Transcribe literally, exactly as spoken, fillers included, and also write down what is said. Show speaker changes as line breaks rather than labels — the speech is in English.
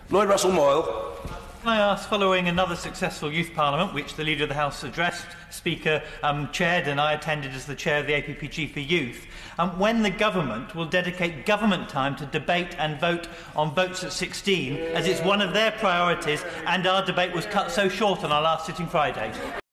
Lloyd Russell-Moyle.
Can I ask, following another successful youth parliament, which the Leader of the House addressed, Speaker um, chaired and I attended as the chair of the A P P G for Youth, um, when the government will dedicate government time to debate and vote on votes at sixteen, as it's one of their priorities, and our debate was cut so short on our last sitting Friday?